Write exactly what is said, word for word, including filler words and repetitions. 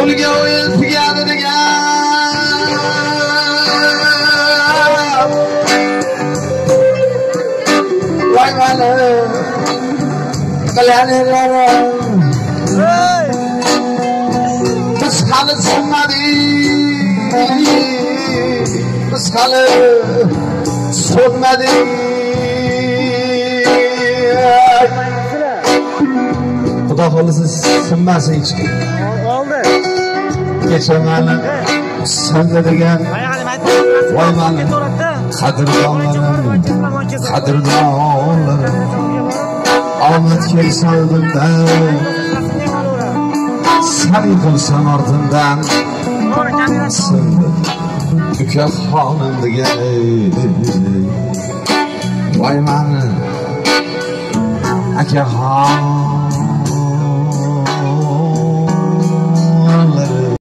ko'ngilga o'yin tugadi degan voy mani qilaverlarim biz hali so'nmadik biz hali so'nmadik xudo xohlasa sinmasin hech kim kecha mani sindi degan voy mani qadrdonlarim qadrdonlarim omad kelsa oldimdan sani qilsam ortimdan sindi uka xonim degan voy mani akaxon